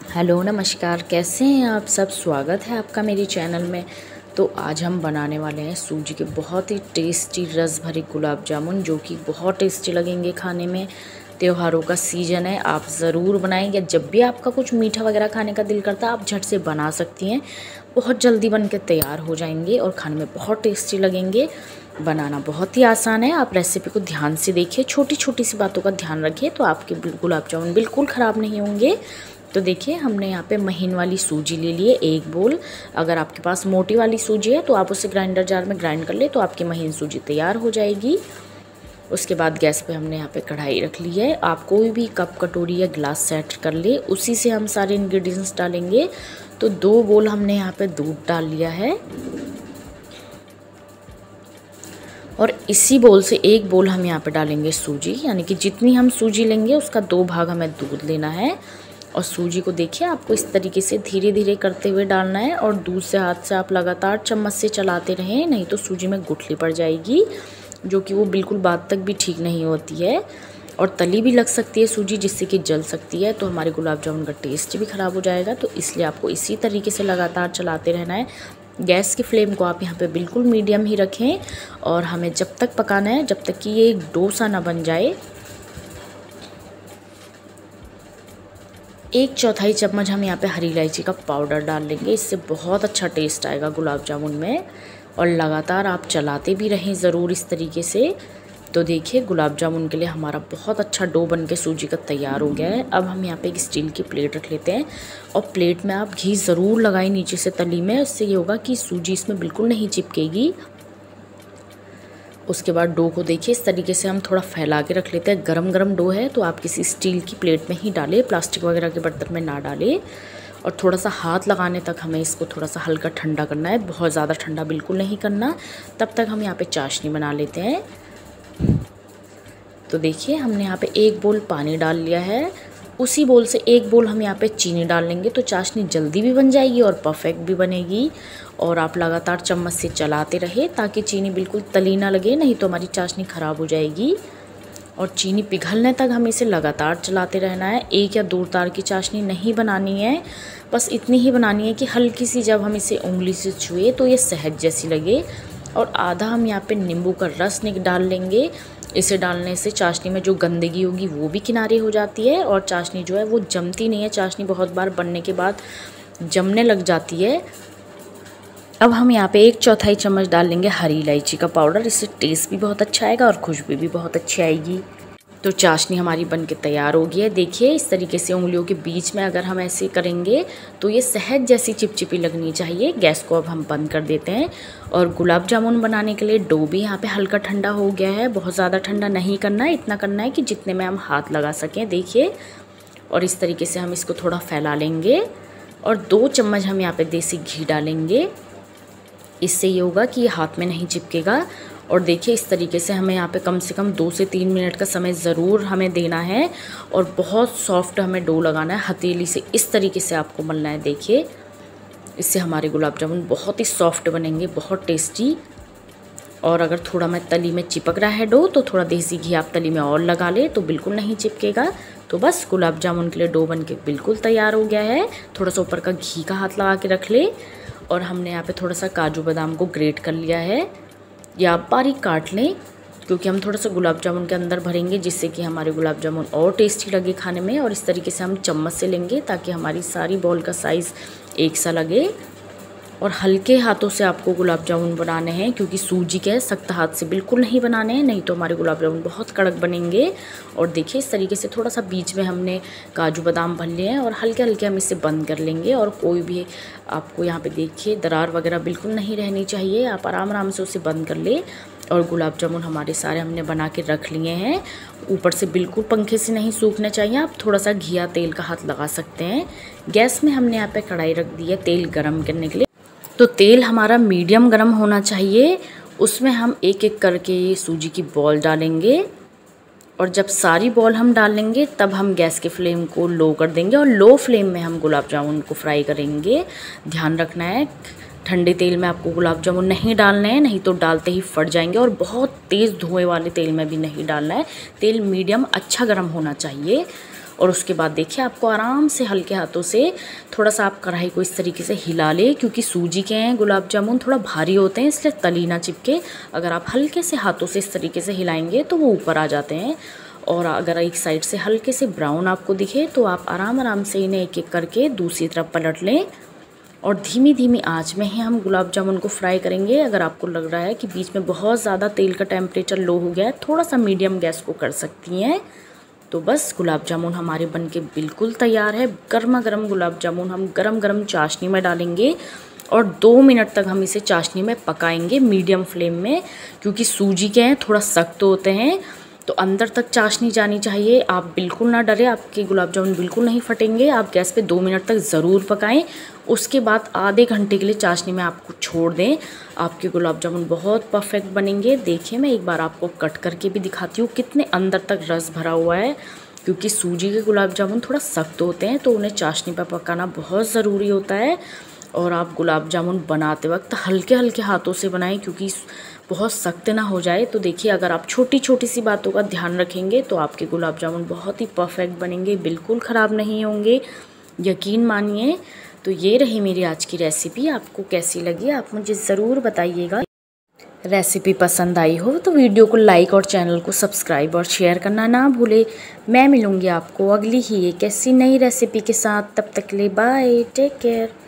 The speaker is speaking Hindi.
हेलो नमस्कार, कैसे हैं आप सब। स्वागत है आपका मेरे चैनल में। तो आज हम बनाने वाले हैं सूजी के बहुत ही टेस्टी रस भरे गुलाब जामुन, जो कि बहुत टेस्टी लगेंगे खाने में। त्योहारों का सीज़न है, आप ज़रूर बनाएंगे। जब भी आपका कुछ मीठा वगैरह खाने का दिल करता है, आप झट से बना सकती हैं। बहुत जल्दी बन के तैयार हो जाएंगे और खाने में बहुत टेस्टी लगेंगे। बनाना बहुत ही आसान है, आप रेसिपी को ध्यान से देखिए, छोटी छोटी सी बातों का ध्यान रखिए, तो आपके गुलाब जामुन बिल्कुल ख़राब नहीं होंगे। तो देखिए, हमने यहाँ पे महीन वाली सूजी ले ली है 1 बोल। अगर आपके पास मोटी वाली सूजी है तो आप उसे ग्राइंडर जार में ग्राइंड कर ले, तो आपकी महीन सूजी तैयार हो जाएगी। उसके बाद गैस पे हमने यहाँ पे कढ़ाई रख ली है। आप कोई भी कप, कटोरी या गिलास सेट कर ले, उसी से हम सारे इंग्रेडिएंट्स डालेंगे। तो 2 बोल हमने यहाँ पे दूध डाल लिया है और इसी बोल से 1 बोल हम यहाँ पे डालेंगे सूजी, यानी कि जितनी हम सूजी लेंगे उसका 2 भाग हमें दूध लेना है। और सूजी को देखिए, आपको इस तरीके से धीरे धीरे करते हुए डालना है और दूसरे हाथ से आप लगातार चम्मच से चलाते रहें, नहीं तो सूजी में गुठली पड़ जाएगी, जो कि वो बिल्कुल बाद तक भी ठीक नहीं होती है और तली भी लग सकती है सूजी, जिससे कि जल सकती है, तो हमारे गुलाब जामुन का टेस्ट भी ख़राब हो जाएगा। तो इसलिए आपको इसी तरीके से लगातार चलाते रहना है। गैस की फ्लेम को आप यहाँ पे बिल्कुल मीडियम ही रखें और हमें जब तक पकाना है, जब तक कि ये एक डोसा ना बन जाए। 1/4 चम्मच हम यहाँ पे हरी इलायची का पाउडर डाल लेंगे, इससे बहुत अच्छा टेस्ट आएगा गुलाब जामुन में। और लगातार आप चलाते भी रहें ज़रूर इस तरीके से। तो देखिए, गुलाब जामुन के लिए हमारा बहुत अच्छा डो बन के सूजी का तैयार हो गया है। अब हम यहाँ पे एक स्टील की प्लेट रख लेते हैं और प्लेट में आप घी ज़रूर लगाएं नीचे से तली में, इससे ये होगा कि सूजी इसमें बिल्कुल नहीं चिपकेगी। उसके बाद डो को देखिए, इस तरीके से हम थोड़ा फैला के रख लेते हैं। गरम गरम डो है तो आप किसी स्टील की प्लेट में ही डालें, प्लास्टिक वगैरह के बर्तन में ना डालें। और थोड़ा सा हाथ लगाने तक हमें इसको थोड़ा सा हल्का ठंडा करना है, बहुत ज़्यादा ठंडा बिल्कुल नहीं करना। तब तक हम यहाँ पे चाशनी बना लेते हैं। तो देखिए, हमने यहाँ पे 1 बोल पानी डाल लिया है, उसी बोल से 1 बोल हम यहाँ पे चीनी डाल लेंगे, तो चाशनी जल्दी भी बन जाएगी और परफेक्ट भी बनेगी। और आप लगातार चम्मच से चलाते रहे ताकि चीनी बिल्कुल तली ना लगे, नहीं तो हमारी चाशनी ख़राब हो जाएगी। और चीनी पिघलने तक हमें इसे लगातार चलाते रहना है। 1 या 2 तार की चाशनी नहीं बनानी है, बस इतनी ही बनानी है कि हल्की सी जब हम इसे उंगली से छुए तो ये शहद जैसी लगे। और आधा हम यहाँ पे नींबू का रस डाल लेंगे। इसे डालने से चाशनी में जो गंदगी होगी वो भी किनारे हो जाती है और चाशनी जो है वो जमती नहीं है। चाशनी बहुत बार बनने के बाद जमने लग जाती है। अब हम यहाँ पे 1/4 चम्मच डाल लेंगे हरी इलायची का पाउडर, इससे टेस्ट भी बहुत अच्छा आएगा और खुशबू भी बहुत अच्छी आएगी। तो चाशनी हमारी बन के तैयार हो गई है। देखिए, इस तरीके से उंगलियों के बीच में अगर हम ऐसे करेंगे तो ये शहद जैसी चिपचिपी लगनी चाहिए। गैस को अब हम बंद कर देते हैं। और गुलाब जामुन बनाने के लिए डो भी यहाँ पे हल्का ठंडा हो गया है, बहुत ज़्यादा ठंडा नहीं करना है, इतना करना है कि जितने में हम हाथ लगा सकें। देखिए, और इस तरीके से हम इसको थोड़ा फैला लेंगे और 2 चम्मच हम यहाँ पे देसी घी डालेंगे, इससे ये होगा कि ये हाथ में नहीं चिपकेगा। और देखिए, इस तरीके से हमें यहाँ पे कम से कम 2 से 3 मिनट का समय ज़रूर हमें देना है और बहुत सॉफ्ट हमें डो लगाना है। हथेली से इस तरीके से आपको मलना है। देखिए, इससे हमारे गुलाब जामुन बहुत ही सॉफ्ट बनेंगे, बहुत टेस्टी। और अगर थोड़ा में तली में चिपक रहा है डो, तो थोड़ा देसी घी आप तली में और लगा ले, तो बिल्कुल नहीं चिपकेगा। तो बस गुलाब जामुन के लिए डो बन के बिल्कुल तैयार हो गया है। थोड़ा सा ऊपर का घी का हाथ लगा के रख ले। और हमने यहाँ पे थोड़ा सा काजू बादाम को ग्रेट कर लिया है, या आप बारीक काट लें, क्योंकि हम थोड़ा सा गुलाब जामुन के अंदर भरेंगे, जिससे कि हमारे गुलाब जामुन और टेस्टी लगे खाने में। और इस तरीके से हम चम्मच से लेंगे ताकि हमारी सारी बॉल का साइज़ एक सा लगे। और हल्के हाथों से आपको गुलाब जामुन बनाने हैं, क्योंकि सूजी के सख्त हाथ से बिल्कुल नहीं बनाने हैं, नहीं तो हमारे गुलाब जामुन बहुत कड़क बनेंगे। और देखिए, इस तरीके से थोड़ा सा बीच में हमने काजू बादाम भर लिए हैं और हल्के हल्के हम इसे बंद कर लेंगे। और कोई भी आपको यहाँ पे देखिए दरार वगैरह बिल्कुल नहीं रहनी चाहिए, आप आराम आराम से उसे बंद कर ले। और गुलाब जामुन हमारे सारे हमने बना के रख लिए हैं। ऊपर से बिल्कुल पंखे से नहीं सूखने चाहिए, आप थोड़ा सा घी या तेल का हाथ लगा सकते हैं। गैस में हमने यहाँ पे कढ़ाई रख दी है तेल गरम करने के लिए। तो तेल हमारा मीडियम गरम होना चाहिए। उसमें हम एक एक करके ये सूजी की बॉल डालेंगे और जब सारी बॉल हम डालेंगे तब हम गैस के फ्लेम को लो कर देंगे और लो फ्लेम में हम गुलाब जामुन को फ्राई करेंगे। ध्यान रखना है, ठंडे तेल में आपको गुलाब जामुन नहीं डालने हैं, नहीं तो डालते ही फट जाएंगे। और बहुत तेज़ धुएँ वाले तेल में भी नहीं डालना है, तेल मीडियम अच्छा गर्म होना चाहिए। और उसके बाद देखिए आपको आराम से हल्के हाथों से थोड़ा सा आप कढ़ाई को इस तरीके से हिला ले, क्योंकि सूजी के हैं गुलाब जामुन थोड़ा भारी होते हैं, इसलिए तली ना चिपके। अगर आप हल्के से हाथों से इस तरीके से हिलाएंगे तो वो ऊपर आ जाते हैं। और अगर एक साइड से हल्के से ब्राउन आपको दिखे तो आप आराम आराम से इन्हें एक एक करके दूसरी तरफ पलट लें और धीमी धीमी आंच में ही हम गुलाब जामुन को फ्राई करेंगे। अगर आपको लग रहा है कि बीच में बहुत ज़्यादा तेल का टेम्परेचर लो हो गया है, थोड़ा सा मीडियम गैस को कर सकती हैं। तो बस गुलाब जामुन हमारे बनके बिल्कुल तैयार है। गर्मा गर्म गुलाब जामुन हम गरम गरम चाशनी में डालेंगे और 2 मिनट तक हम इसे चाशनी में पकाएंगे मीडियम फ्लेम में, क्योंकि सूजी के हैं थोड़ा सख्त होते हैं तो अंदर तक चाशनी जानी चाहिए। आप बिल्कुल ना डरें, आपके गुलाब जामुन बिल्कुल नहीं फटेंगे। आप गैस पे 2 मिनट तक ज़रूर पकाएं, उसके बाद आधे घंटे के लिए चाशनी में आपको छोड़ दें। आपके गुलाब जामुन बहुत परफेक्ट बनेंगे। देखिए मैं एक बार आपको कट करके भी दिखाती हूँ कितने अंदर तक रस भरा हुआ है, क्योंकि सूजी के गुलाब जामुन थोड़ा सख्त होते हैं तो उन्हें चाशनी पर पकाना बहुत ज़रूरी होता है। और आप गुलाब जामुन बनाते वक्त हल्के हल्के हाथों से बनाएं, क्योंकि बहुत सख्त ना हो जाए। तो देखिए अगर आप छोटी छोटी सी बातों का ध्यान रखेंगे तो आपके गुलाब जामुन बहुत ही परफेक्ट बनेंगे, बिल्कुल ख़राब नहीं होंगे, यकीन मानिए। तो ये रही मेरी आज की रेसिपी। आपको कैसी लगी आप मुझे ज़रूर बताइएगा। रेसिपी पसंद आई हो तो वीडियो को लाइक और चैनल को सब्सक्राइब और शेयर करना ना भूले। मैं मिलूँगी आपको अगली ही एक ऐसी नई रेसिपी के साथ। तब तक के लिए बाय, टेक केयर।